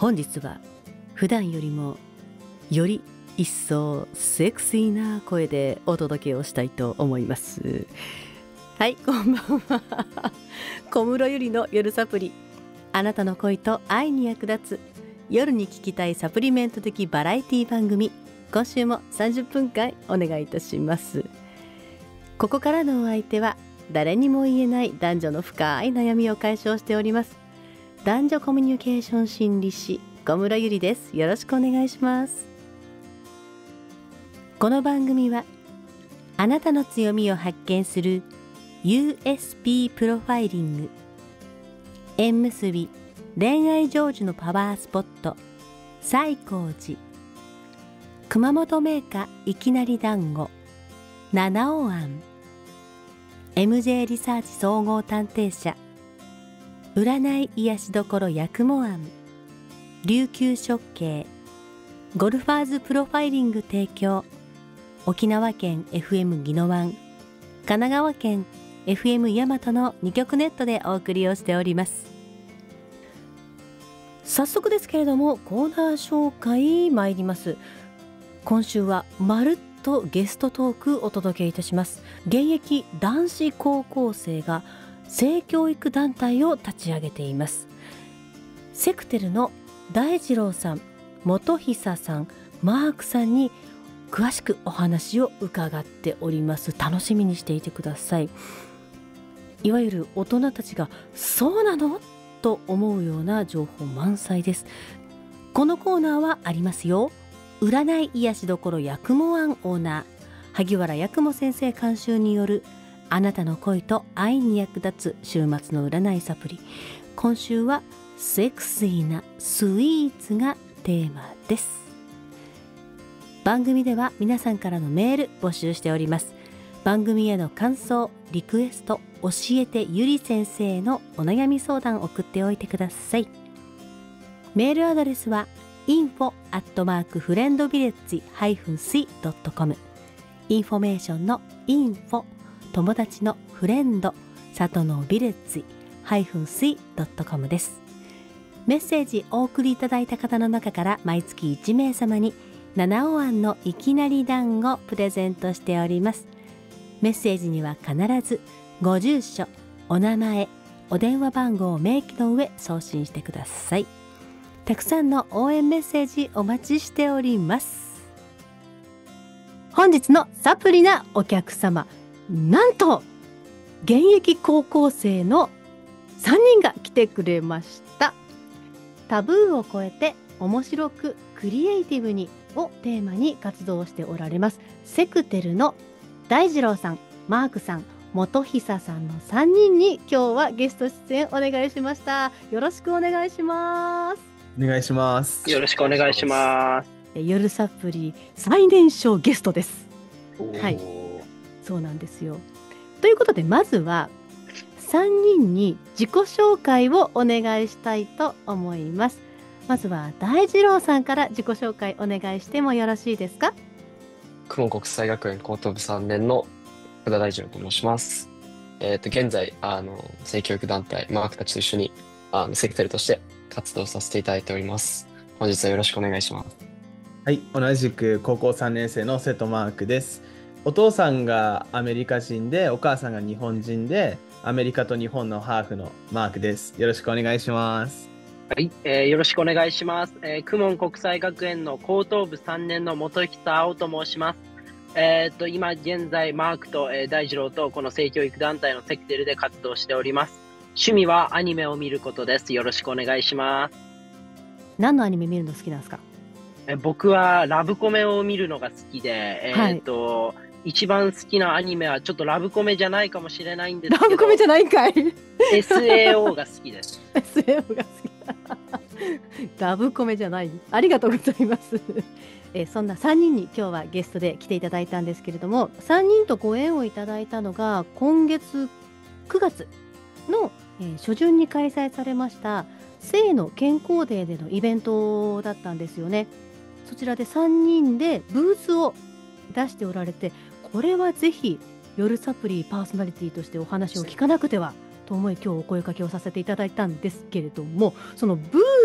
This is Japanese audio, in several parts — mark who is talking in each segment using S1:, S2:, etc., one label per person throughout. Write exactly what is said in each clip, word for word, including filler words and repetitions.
S1: 本日は普段よりもより一層セクシーな声でお届けをしたいと思います。はい、こんばんは。小室ゆりの夜サプリ、あなたの恋と愛に役立つ夜に聞きたいサプリメント的バラエティ番組、今週もさんじゅっぷんかんお願いいたします。ここからのお相手は誰にも言えない男女の深い悩みを解消しております男女コミュニケーション心理師小室ゆりです。よろしくお願いします。この番組はあなたの強みを発見する ユーエスピー プロファイリング、縁結び恋愛成就のパワースポット西光寺、熊本銘菓いきなり団子七尾庵、 エムジェー リサーチ総合探偵社、占い癒しどころ八雲庵、琉球食系、ゴルファーズプロファイリング提供、沖縄県 エフエム 宜野湾、神奈川県 エフエム 大和のに局ネットでお送りをしております。早速ですけれどもコーナー紹介参ります。今週はまるっとゲストトークお届けいたします。現役男子高校生が性教育団体を立ち上げています。セクテルの大二郎さん、元久さん、マークさんに詳しくお話を伺っております。楽しみにしていてください。いわゆる大人たちがそうなのと思うような情報満載です。このコーナーはありますよ。占い癒しどころ八雲庵オーナー萩原八雲先生監修によるあなたの恋と愛に役立つ週末の占いサプリ、今週はセクシーなスイーツがテーマです。番組では皆さんからのメール募集しております。番組への感想、リクエスト、教えてゆり先生のお悩み相談を送っておいてください。メールアドレスは インフォ アットマーク フレンドビレッジ シー ドットコム、 インフォメーションのインフォ、友達のフレンド、里のビレッジ シー ドットコム です。メッセージお送りいただいた方の中から毎月いち名様に七尾庵のいきなり団子プレゼントしております。メッセージには必ずご住所、お名前、お電話番号を明記の上送信してください。たくさんの応援メッセージお待ちしております。本日のサプリなお客様、なんと現役高校生のさんにんが来てくれました。タブーを超えて面白くクリエイティブにをテーマに活動しておられますセクテルの大二郎さん、マークさん、元久さんのさんにんに今日はゲスト出演お願いしました。よろしくお願いします。
S2: お願いします。
S3: よろしくお願いします。
S1: 夜サプリ最年少ゲストです。はい、そうなんですよ。ということでまずはさんにんに自己紹介をお願いしたいと思います。まずは大二郎さんから自己紹介お願いしてもよろしいですか。
S4: 公文国際学園高等部さんねんの福田大二郎と申します。えっと、現在、あの、性教育団体、マークたちと一緒に、あの、セクテルとして活動させていただいております。本日はよろしくお願いします。
S2: はい、同じく高校さんねん生の瀬戸マークです。お父さんがアメリカ人で、お母さんが日本人で、アメリカと日本のハーフのマークです。よろしくお願いします。
S3: はい、えー、よろしくお願いします。えー、公文国際学園の高等部さんねんの元久青と申します。えー、っと、今現在、マークと、えー、大二郎とこの性教育団体のセクテルで活動しております。趣味はアニメを見ることです。よろしくお願いします。
S1: 何のアニメ見るの好きなんですか。
S3: えー、僕はラブコメを見るのが好きで、えー、っと、はい、一番好きなアニメはちょっとラブコメじゃないかもしれないんですけど、
S1: ラブコメじゃないんかい
S3: エスエーオー が好きです。
S1: エスエーオー が好きラブコメじゃない。ありがとうございますえそんなさんにんに今日はゲストで来ていただいたんですけれども、さんにんとご縁をいただいたのが今月くがつの、えー、初旬に開催されました性の健康デーでのイベントだったんですよね。そちらでさんにんでブースを出しておられて、これはぜひ夜サプリパーソナリティとしてお話を聞かなくてはと思い、今日お声かけをさせていただいたんですけれども、そのブー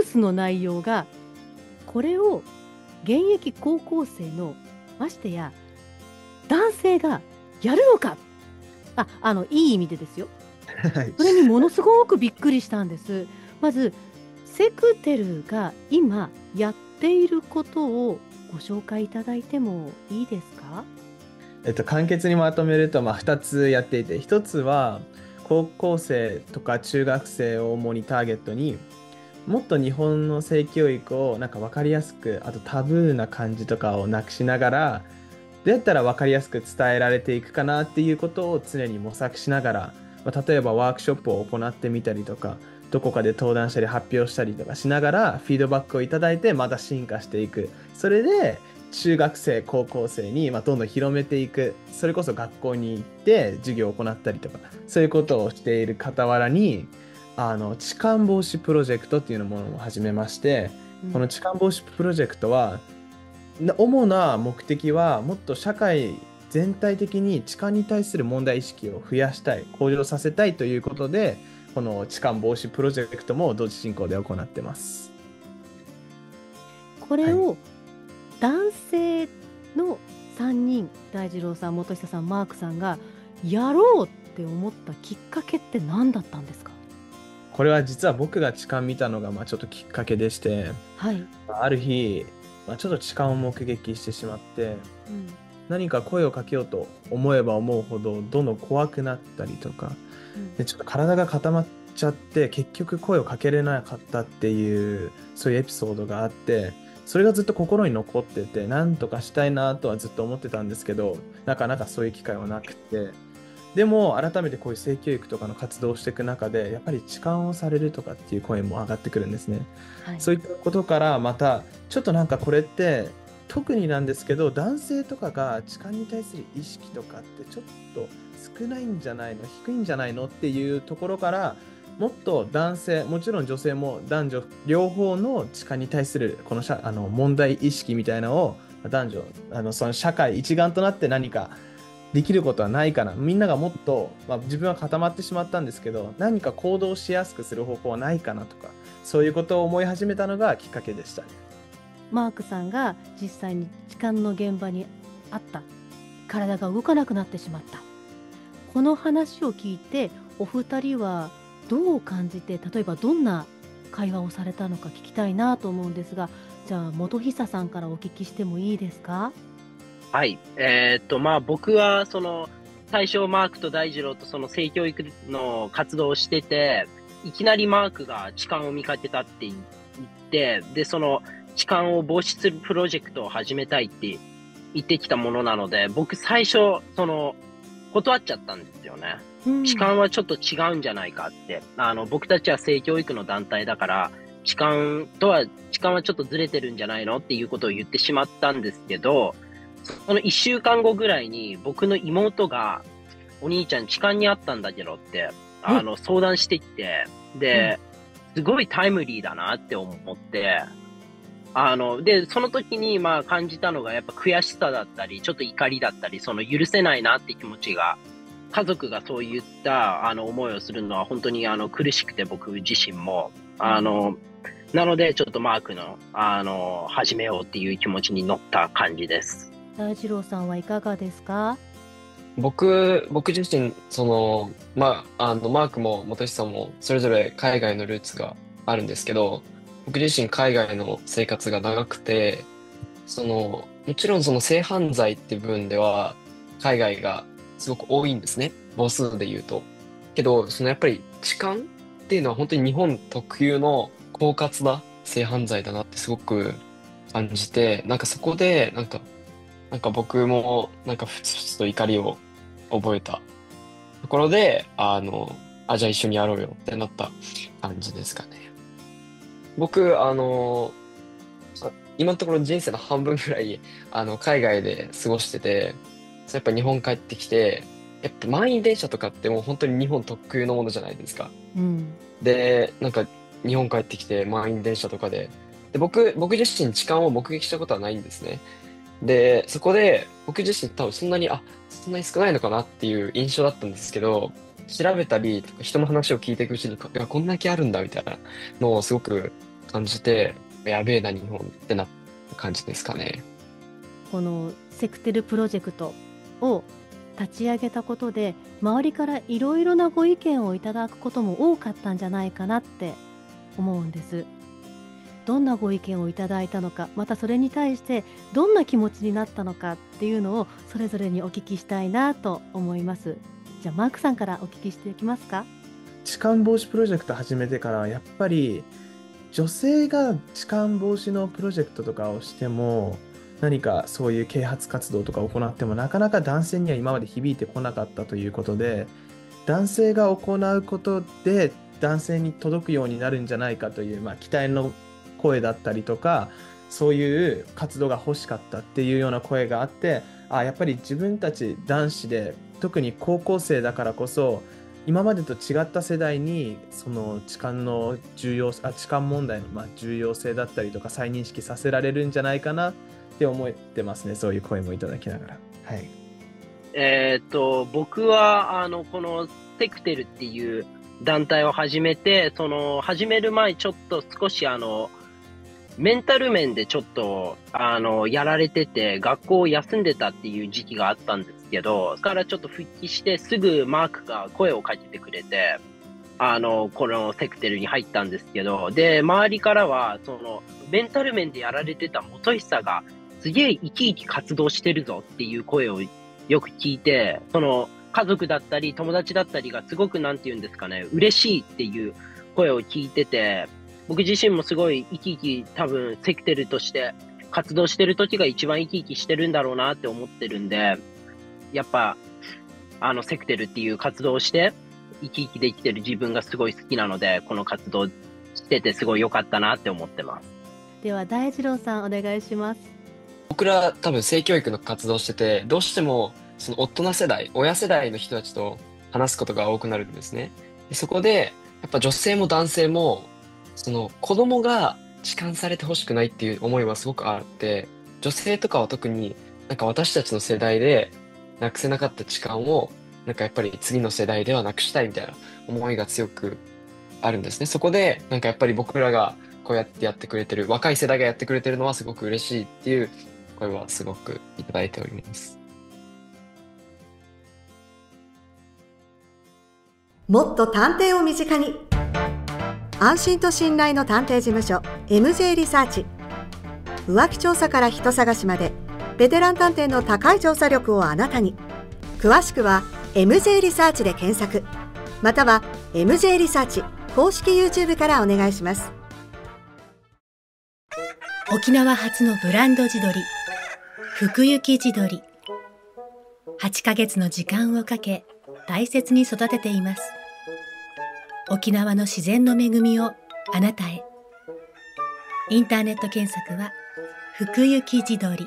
S1: スの内容が、これを現役高校生のましてや男性がやるのか、ああのいい意味でですよ。
S2: はい
S1: それにものすごくびっくりしたんです。まずセクテルが今やっていることをご紹介いただいてもいいですか？
S2: えっと、簡潔にまとめると、まあ、ふたつやっていて、ひとつは高校生とか中学生を主にターゲットに、もっと日本の性教育をなんか分かりやすく、あとタブーな感じとかをなくしながら、どうやったら分かりやすく伝えられていくかなっていうことを常に模索しながら、まあ、例えばワークショップを行ってみたりとか、どこかで登壇したり発表したりとかしながらフィードバックをいただいて、また進化していく。それで中学生高校生にまあどんどん広めていく。それこそ学校に行って授業を行ったりとか、そういうことをしている傍らに、あの痴漢防止プロジェクトっていうものを始めまして、
S1: うん
S2: この痴漢防止プロジェクトはな主な目的は、もっと社会全体的に痴漢に対する問題意識を増やしたい、向上させたいということで、この痴漢防止プロジェクトも同時進行で行ってます。
S1: これを男性のさんにん、大二郎さん、本久さん、マークさんがやろうって思ったきっかけって何だったんですか？
S2: これは実は僕が痴漢見たのがまあちょっときっかけでして、
S1: はい、
S2: ある日、まあ、ちょっと痴漢を目撃してしまって、
S1: うん
S2: 何か声をかけようと思えば思うほどどんどん怖くなったりとか、
S1: うん
S2: でちょっと体が固まっちゃって結局声をかけれなかったっていうそういうエピソードがあって、それがずっと心に残ってて、なんとかしたいなとはずっと思ってたんですけど、なかなかそういう機会はなくて、でも改めてこういう性教育とかの活動をしていく中で、やっぱり痴漢をされるとかっていう声も上がってくるんですね。
S1: はい、
S2: そういったことからまたちょっとなんかこれって特になんですけど、男性とかが痴漢に対する意識とかってちょっと少ないんじゃないの、低いんじゃないのっていうところから、もっと男性、もちろん女性も男女両方の痴漢に対するこの社あの問題意識みたいなのを、男女あのその社会一丸となって何かできることはないかな、みんながもっと、まあ、自分は固まってしまったんですけど、何か行動しやすくする方法はないかなとか、そういうことを思い始めたのがきっかけでした。
S1: マークさんが実際に痴漢の現場にあった、体が動かなくなってしまった、この話を聞いてお二人はどう感じて、例えばどんな会話をされたのか聞きたいなと思うんですが、じゃあ本久さんからお聞きしてもいいですか？
S3: はい。えーっと、まあ僕は、その、最初マークと大二郎とその性教育の活動をしてて、いきなりマークが痴漢を見かけたって言って、で、その痴漢を防止するプロジェクトを始めたいって言ってきたものなので、僕最初、その、断っちゃったんですよね。
S1: うん
S3: 痴漢はちょっと違うんじゃないかって。あの、僕たちは性教育の団体だから、痴漢とは、痴漢はちょっとずれてるんじゃないのっていうことを言ってしまったんですけど、その一週間後ぐらいに僕の妹が、お兄ちゃん痴漢にあったんだけどって、あの、相談してきて、で、すごいタイムリーだなって思って、あの、で、その時にまあ感じたのがやっぱ悔しさだったり、ちょっと怒りだったり、その許せないなって気持ちが、家族がそういったあの思いをするのは本当にあの苦しくて僕自身も、あの、なのでちょっとマークの、あの、始めようっていう気持ちに乗った感じです。
S1: 大二郎さんはいかがですか？
S4: 僕、僕自身、その、まあ、あの、マークも本久さんも、それぞれ海外のルーツがあるんですけど、僕自身海外の生活が長くて、その、もちろんその性犯罪っていう部分では、海外がすごく多いんですね。母数で言うと。けど、そのやっぱり痴漢っていうのは本当に日本特有の狡猾な性犯罪だなってすごく感じて、なんかそこで、なんか、なんか僕もなんかふつふつと怒りを覚えたところで、あの、あ、じゃあ一緒にやろうよってなった感じですかね。僕、あの、あ今のところ人生の半分ぐらい、あの、海外で過ごしてて、そうやっぱ日本帰ってきて、やっぱ満員電車とかってもう本当に日本特有のものじゃないですか。
S1: うん
S4: で、なんか日本帰ってきて満員電車とかで、で、僕、僕自身痴漢を目撃したことはないんですね。で、そこで僕自身多分そんなに、あ、そんなに少ないのかなっていう印象だったんですけど、調べたりとか人の話を聞いていくうちに、いや、こんだけあるんだみたいなのをすごく感じて、やべえな日本ってなった感じですかね。
S1: このセクテルプロジェクトを立ち上げたことで、周りからいろいろなご意見をいただくことも多かったんじゃないかなって思うんです。どんなご意見をいただいたのか、またそれに対してどんな気持ちになったのかっていうのをそれぞれにお聞きしたいなと思います。じゃあマークさんからお聞きしていきますか。
S2: 痴漢防止プロジェクト始めてからやっぱり女性が痴漢防止のプロジェクトとかをしても、何かそういう啓発活動とか行ってもなかなか男性には今まで響いてこなかったということで、男性が行うことで男性に届くようになるんじゃないかという、まあ、期待の声だったりとか、そういう活動が欲しかったっていうような声があって、あ、やっぱり自分たち男子で特に高校生だからこそ今までと違った世代にその痴漢の重要あ痴漢問題のまあ重要性だったりとか再認識させられるんじゃないかなって思ってますね。そういう声もいただきながら。はい。
S3: えーっと、僕は、あの、このセクテルっていう団体を始めて、その、始める前ちょっと少しあの、メンタル面でちょっと、あの、やられてて、学校を休んでたっていう時期があったんですけど、それからちょっと復帰して、すぐマークが声をかけてくれて、あの、このセクテルに入ったんですけど、で、周りからは、その、メンタル面でやられてた元久が、すげえ生き生き活動してるぞっていう声をよく聞いて、その、家族だったり、友達だったりがすごくなんて言うんですかね、嬉しいっていう声を聞いてて、僕自身もすごい生き生き多分セクテルとして活動してる時が一番生き生きしてるんだろうなって思ってるんで、やっぱあのセクテルっていう活動をして生き生きできてる自分がすごい好きなので、この活動しててすごい良かったなって思ってます。
S1: では大二郎さんお願いします。
S4: 僕ら多分性教育の活動してて、どうしてもその大人世代、親世代の人たちと話すことが多くなるんですね。でそこでやっぱ女性も男性もその子供が痴漢されてほしくないっていう思いはすごくあって、女性とかは特になんか私たちの世代でなくせなかった痴漢をなんかやっぱり次の世代ではなくしたいみたいな思いが強くあるんですね。そこでなんかやっぱり僕らがこうやってやってくれてる、若い世代がやってくれてるのはすごく嬉しいっていう声はすごくいただいております。
S5: もっと探偵を身近に、安心と信頼の探偵事務所 エムジェー リサーチ。浮気調査から人探しまでベテラン探偵の高い調査力をあなたに。詳しくは エムジェー リサーチで検索、または エムジェー リサーチ公式 YouTube からお願いします。
S6: 沖縄初のブランド地鶏、福雪地鶏。はちかげつの時間をかけ大切に育てています。沖縄の自然の恵みをあなたへ。インターネット検索は福雪地鶏。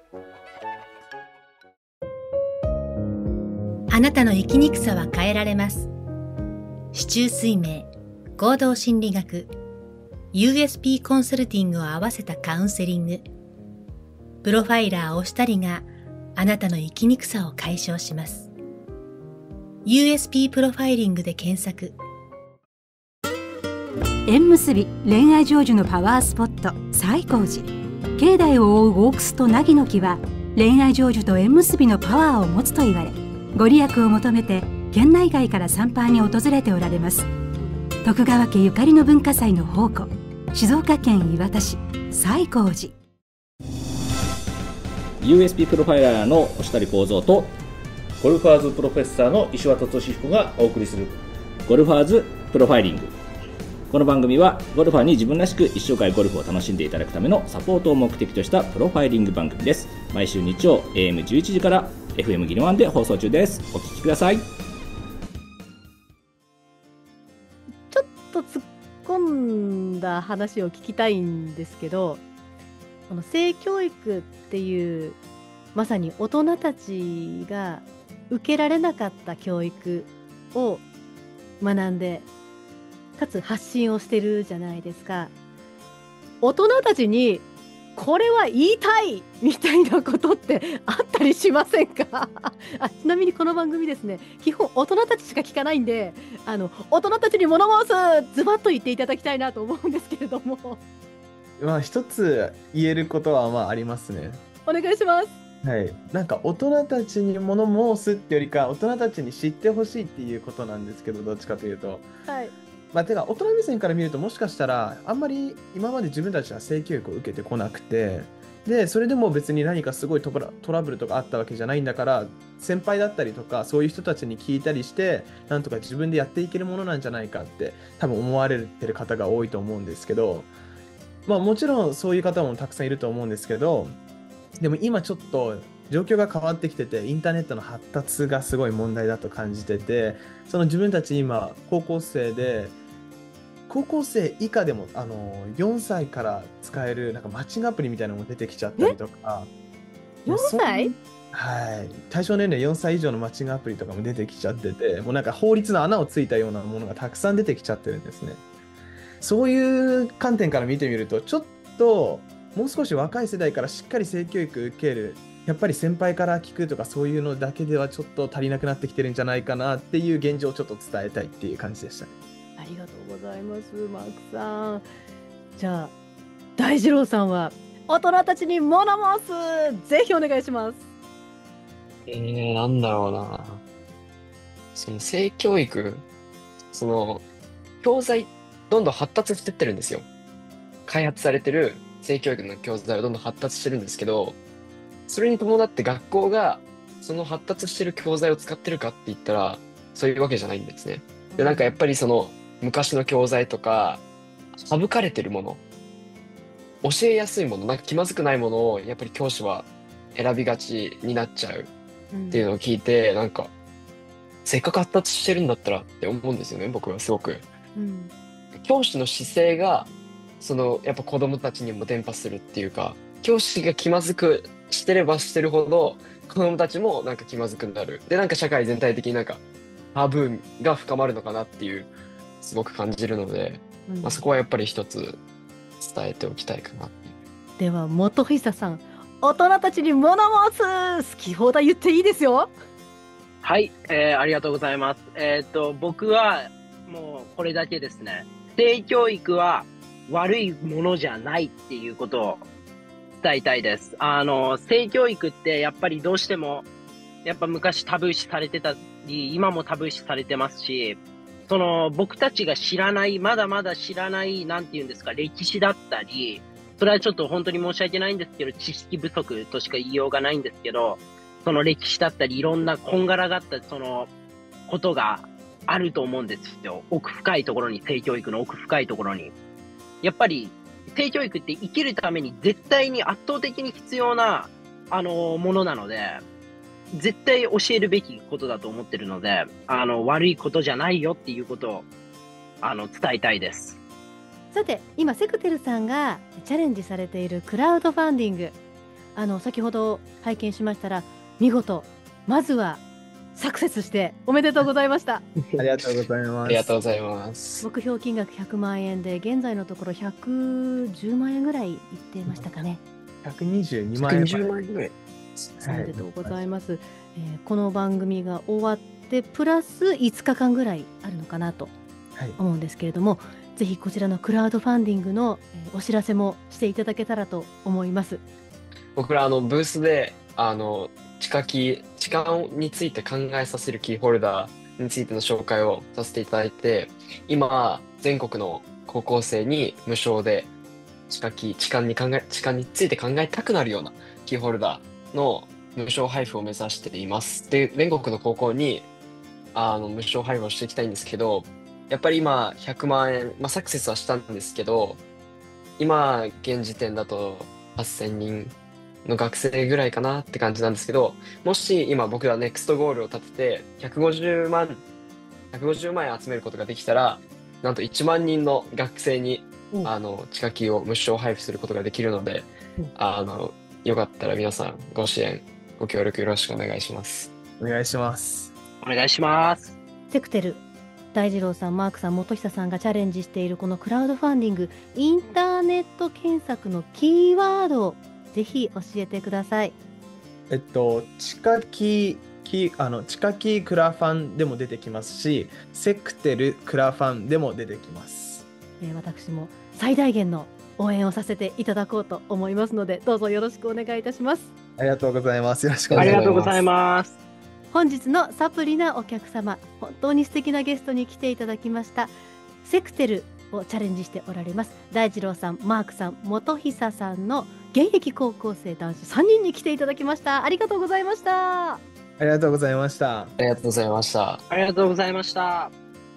S6: あなたの生きにくさは変えられます。四柱推命、行動心理学、ユーエスピー コンサルティングを合わせたカウンセリング。プロファイラーおしたりがあなたの生きにくさを解消します。ユーエスピー プロファイリングで検索。
S7: 縁結び恋愛成就のパワースポット西光寺。境内を覆う大楠と凪の木は恋愛成就と縁結びのパワーを持つと言われ、ご利益を求めて県内外から参拝に訪れておられます。徳川家ゆかりの文化祭の宝庫、静岡県磐田市西光寺。
S8: ユーエスピー プロファイラーの押谷幸三とゴルファーズプロフェッサーの石渡俊彦がお送りするゴルファーズプロファイリング。この番組はゴルファーに自分らしく一生涯ゴルフを楽しんでいただくためのサポートを目的としたプロファイリング番組です。毎週日曜 エーエムじゅういち 時から エフエム ギノワンで放送中です。お聞きください。
S1: ちょっと突っ込んだ話を聞きたいんですけど、この性教育っていうまさに大人たちが受けられなかった教育を学んで、かつ発信をしてるじゃないですか。大人たちにこれは言いたいみたいなことってあったりしませんか？あ、ちなみにこの番組ですね、基本大人たちしか聞かないんで、あの大人たちに物申す、ズバッと言っていただきたいなと思うんですけれども。
S2: まあ一つ言えることはまあありますね。
S1: お願いします。
S2: はい、なんか大人たちに物申すってよりか大人たちに知ってほしいっていうことなんですけど、どっちかというと、
S1: はい。
S2: まあ、てか大人目線から見るともしかしたらあんまり今まで自分たちは性教育を受けてこなくて、でそれでも別に何かすごいトラ、トラブルとかあったわけじゃないんだから、先輩だったりとかそういう人たちに聞いたりしてなんとか自分でやっていけるものなんじゃないかって多分思われてる方が多いと思うんですけど、まあもちろんそういう方もたくさんいると思うんですけど、でも今ちょっと状況が変わってきてて、インターネットの発達がすごい問題だと感じてて、その自分たち今高校生で、高校生以下でもあのよんさいから使えるなんかマッチングアプリみたいなのも出てきちゃったりとか、
S1: よんさい？
S2: はい、対象年齢よんさい以上のマッチングアプリとかも出てきちゃってて、もうなんか法律の穴をついたようなものがたくさん出てきちゃってるんですね。そういう観点から見てみると、ちょっともう少し若い世代からしっかり性教育受ける、やっぱり先輩から聞くとかそういうのだけではちょっと足りなくなってきてるんじゃないかなっていう現状をちょっと伝えたいっていう感じでしたね。
S1: ありがとうございます、マークさん。じゃあ大二郎さんは大人たちに物申す、ぜひお願いします。
S4: えー、なんだろうな。その性教育、その教材どんどん発達してってるんですよ。開発されてる性教育の教材はどんどん発達してるんですけど、それに伴って学校がその発達してる教材を使ってるかって言ったらそういうわけじゃないんですね。で、なんかやっぱりその昔の教材とか省かれてるもの、教えやすいもの、なんか気まずくないものをやっぱり教師は選びがちになっちゃうっていうのを聞いて、なんかせっかく発達してるんだったらって思うんですよね、僕はすごく。
S1: うん、
S4: 教師の姿勢がそのやっぱ子供たちにも伝播するっていうか、教師が気まずくしてればしてるほど子供たちもなんか気まずくなる。で、なんか社会全体的になんかタブーが深まるのかなっていうすごく感じるので、
S1: うん、
S4: まあ、そこはやっぱり一つ伝えておきたいかなっていう。
S1: では本久さん、大人たちに物申す、好き放題言っていいですよ。
S3: はい、えー、ありがとうございます。えっと僕はもうこれだけですね。性教育は悪いものじゃないっていうことを伝えたいです。あの性教育ってやっぱりどうしてもやっぱ昔タブー視されてたり、今もタブー視されてますし、その僕たちが知らない、まだまだ知らない、なんていうんですか、歴史だったり、それはちょっと本当に申し訳ないんですけど、知識不足としか言いようがないんですけど、その歴史だったり、いろんなこんがらがったそのことがあると思うんですよ。奥深いところに、性教育の奥深いところに。やっぱり性教育って生きるために絶対に圧倒的に必要な、あの、ものなので、絶対教えるべきことだと思ってるので、あの、悪いことじゃないよっていうことを、あの、伝えたいです。
S1: さて、今セクテルさんがチャレンジされているクラウドファンディング、あの先ほど拝見しましたら、見事まずはサクセスしておめでとうございました。
S2: ありがとうございます。
S4: ありがとうございます。
S1: 目標金額ひゃくまんえんで、現在のところひゃくじゅうまんえんぐらいいってましたかね。
S2: ひゃくにじゅうにまんえん。
S4: ひゃくにじゅうまんえんぐらい。
S1: おめでとうございます。えー、この番組が終わってプラスいつかかんぐらいあるのかなと思うんですけれども、はい、ぜひこちらのクラウドファンディングの、えー、お知らせもしていただけたらと思います。
S4: 僕らあのブースであの地下キー痴漢について考えさせるキーホルダーについての紹介をさせていただいて、今全国の高校生に無償で地下キー痴漢に考え痴漢について考えたくなるようなキーホルダーの無償配布を目指しています。で、全国の高校にあの無償配布をしていきたいんですけど、やっぱり今ひゃくまんえん、まあ、サクセスはしたんですけど、今現時点だとはっせんにんの学生ぐらいかなって感じなんですけど、もし今僕らネクストゴールを立ててひゃくごじゅうまんひゃくごじゅうまんえん集めることができたら、なんといちまんにんの学生にあの地下キーを無償配布することができるので、あのよかったら皆さんご支援ご協力よろしくお願いします。
S2: お願いします。
S3: お願いします。
S1: セクテル、 大二郎さん、マークさん、本久さんがチャレンジしているこのクラウドファンディング、インターネット検索のキーワードをぜひ教えてください。
S2: えっと、地下キー、キーあの地下キークラファンでも出てきますし、セクテルクラファンでも出てきます。
S1: えー、私も最大限の応援をさせていただこうと思いますので、どうぞよろしくお願いいたします。
S2: ありがとうございます。よろしくお願
S3: あ
S2: いします。
S3: りがとうございます。
S1: 本日のサプリなお客様、本当に素敵なゲストに来ていただきました。セクテルをチャレンジしておられます大二郎さん、マークさん、本久さんの現役高校生男子さんにんに来ていただきました。ありがとうございました。
S2: ありがとうございました。
S4: ありがとうございました。
S3: ありがとうございました。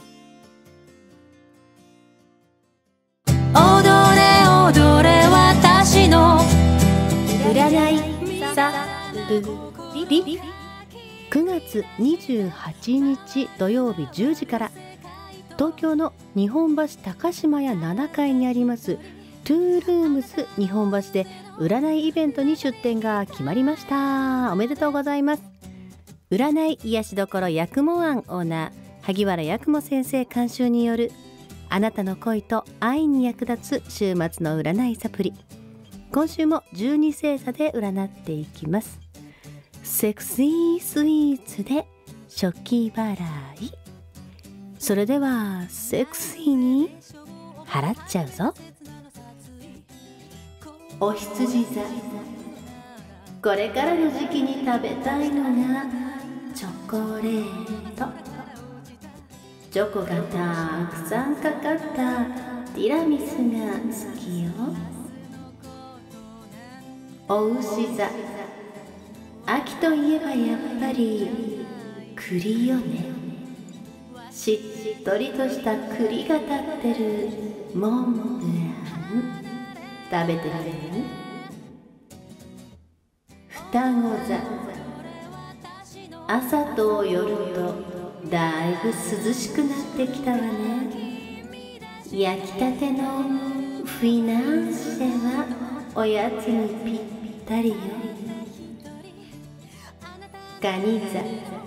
S6: 踊れ踊れ私の占いサプリ。
S1: くがつにじゅうはちにち土曜日じゅうじから東京の日本橋高島屋ななかいにありますトゥールームス日本橋で占いイベントに出店が決まりました。おめでとうございます。占い癒しどころ八雲庵オーナー萩原八雲先生監修によるあなたの恋と愛に役立つ週末の占いサプリ。今週もじゅうに星座で占っていきます。セクシースイーツで初期払い。それではセクシーに払っちゃうぞ。お羊座、これからの時期に食べたいのがチョコレート。チョコがたくさんかかったティラミスが好きよ。お牛座、秋といえばやっぱり栗よね。しっとりとした栗が立ってるモンブラン食べてみる？双子座、朝と夜とだいぶ涼しくなってきたわね。焼きたてのフィナンシェはおやつにぴったりよ。蟹座、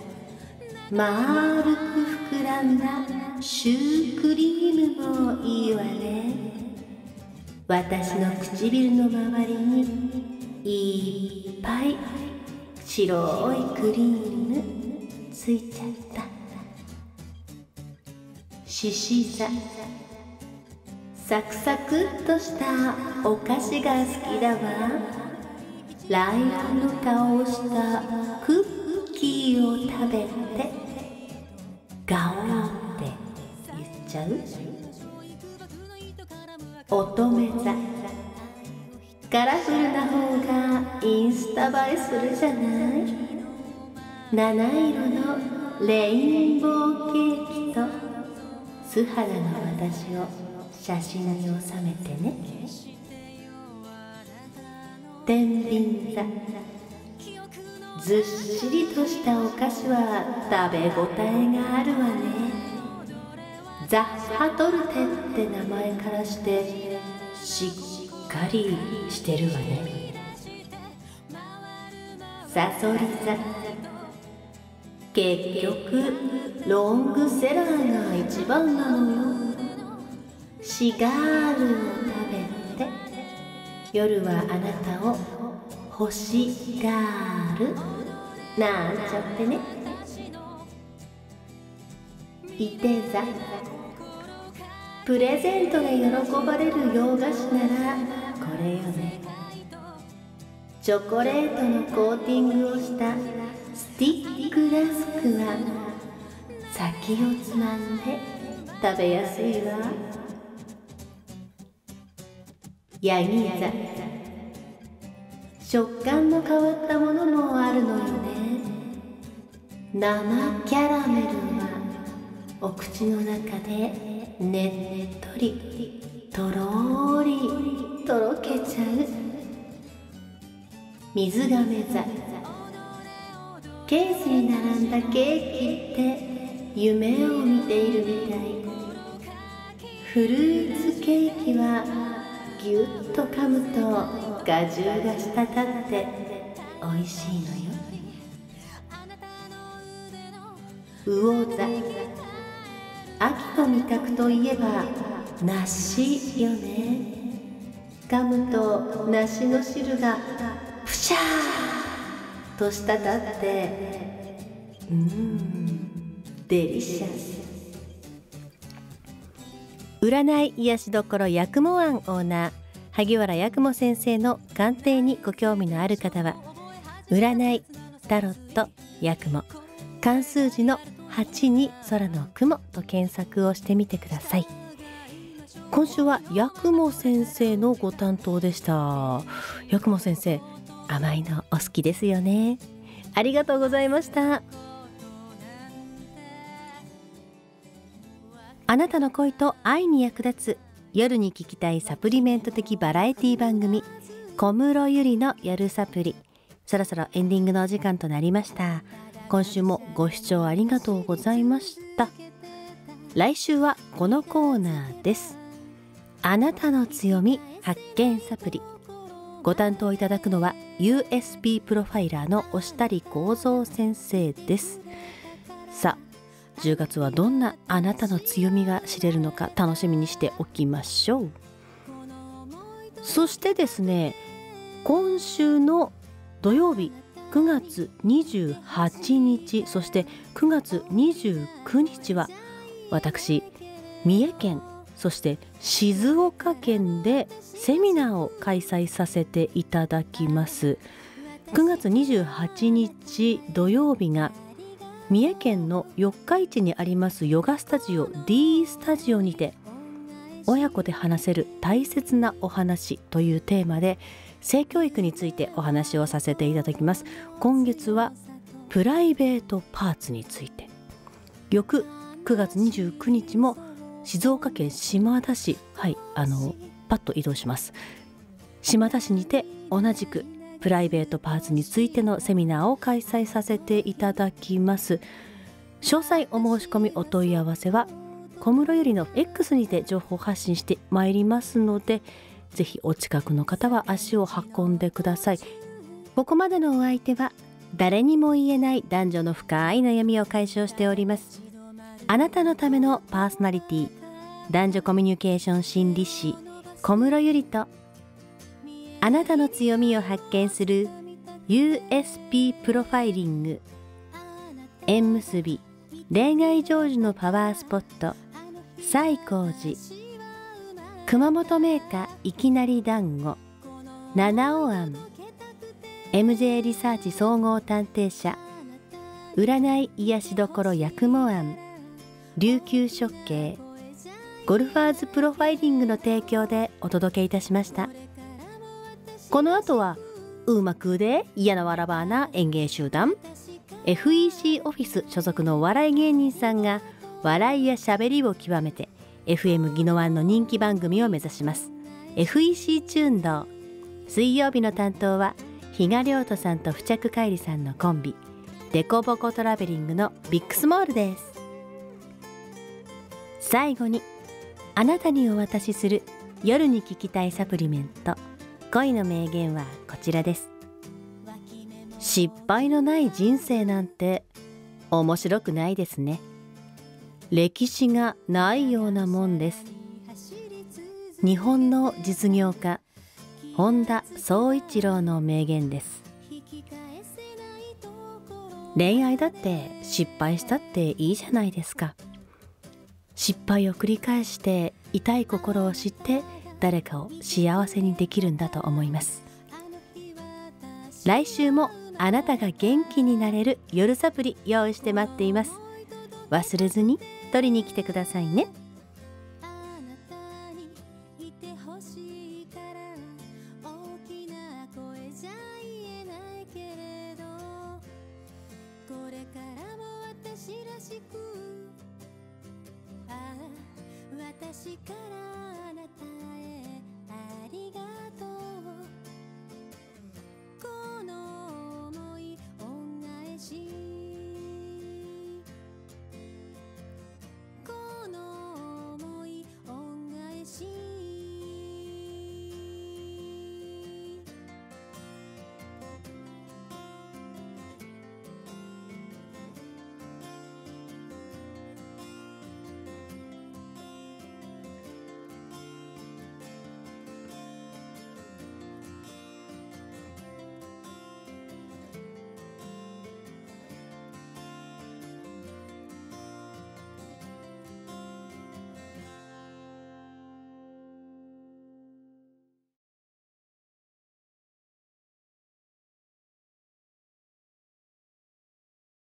S1: 丸く膨らんだシュークリームもいいわね。私の唇の周りにいっぱい白いクリームついちゃった。獅子座、サクサクっとしたお菓子が好きだわ。ライオンの顔をしたクッキーを食べてガオーって言っちゃう？乙女座、カラフルな方がインスタ映えするじゃない？七色のレインボーケーキと素肌の私を写真に収めてね。天秤座、ずっしりとしたお菓子は食べ応えがあるわね。ザ・ハトルテって名前からしてしっかりしてるわね。サソリ座、結局ロングセラーが一番なのよ。シガールを食べて夜はあなたを欲しがるなんちゃってね。いて座、プレゼントが喜ばれる洋菓子ならこれよね。チョコレートのコーティングをしたスティックラスクは先をつまんで食べやすいわ。ヤギ座、食感の変わったものもあるのよね。生キャラメルはお口の中でねっとりとろーりとろけちゃう。水亀座、ケースに並んだケーキって夢を見ているみたい。フルーツケーキはぎゅっと噛むと果汁が滴っておいしいのよ。魚座、 秋の味覚といえば梨よね。噛むと梨の汁がプシャーと滴ってうーんデリシャス。占い癒しどころ八雲庵オーナー萩原八雲先生の鑑定にご興味のある方は占いタロット八雲漢数字のはちに空の雲と検索をしてみてください。今週は八雲先生のご担当でした。八雲先生、甘いのお好きですよね。ありがとうございました。あなたの恋と愛に役立つ夜に聞きたいサプリメント的バラエティ番組、小室ゆりの夜サプリ。そろそろエンディングのお時間となりました。今週もご視聴ありがとうございました。来週はこのコーナーです。あなたの強み発見サプリ。ご担当いただくのは ユーエスピー プロファイラーの押谷幸三先生です。さあ、じゅうがつはどんなあなたの強みが知れるのか楽しみにしておきましょう。そしてですね、今週の土曜日くがつにじゅうはちにち、そしてくがつにじゅうくにちは私三重県そして静岡県でセミナーを開催させていただきます。くがつにじゅうはちにち土曜日が三重県の四日市にありますヨガスタジオ D スタジオにて親子で話せる大切なお話というテーマで性教育についてお話をさせていただきます。今月はプライベートパーツについて、翌くがつにじゅうくにちも静岡県島田市、はい、あのパッと移動します。島田市にて同じくプライベートパーツについてのセミナーを開催させていただきます。詳細お申し込みお問い合わせは小室よりの X にて情報発信してまいりますので、ぜひお近くの方は足を運んでください。ここまでのお相手は誰にも言えない男女の深い悩みを解消しております。あなたのためのパーソナリティ、男女コミュニケーション心理師小室ゆりと、あなたの強みを発見する ユーエスピー プロファイリング、縁結び恋愛成就のパワースポット西光寺、熊本銘菓いきなり団子七尾庵、 エムジェー リサーチ総合探偵社、占い癒しどころ八雲庵、琉球食系、ゴルファーズプロファイリングの提供でお届けいたしました。この後はうまくで嫌なわらばな演芸集団 エフイーシー オフィス所属のお笑い芸人さんが笑いやしゃべりを極めて エフエム ギノワンの人気番組を目指します。 エフイーシー チューン道、水曜日の担当は比嘉亮斗さんと付着海里さんのコンビデコボコトラベリングのビッグスモールです。最後にあなたにお渡しする夜に聞きたいサプリメント、恋の名言はこちらです。失敗のない人生なんて面白くないですね。歴史がないようなもんです。日本の実業家本田宗一郎の名言です。恋愛だって失敗したっていいじゃないですか。失敗を繰り返して痛い心を知って誰かを幸せにできるんだと思います。来週もあなたが元気になれる夜サプリ用意して待っています。忘れずに取りに来てくださいね。
S9: 私から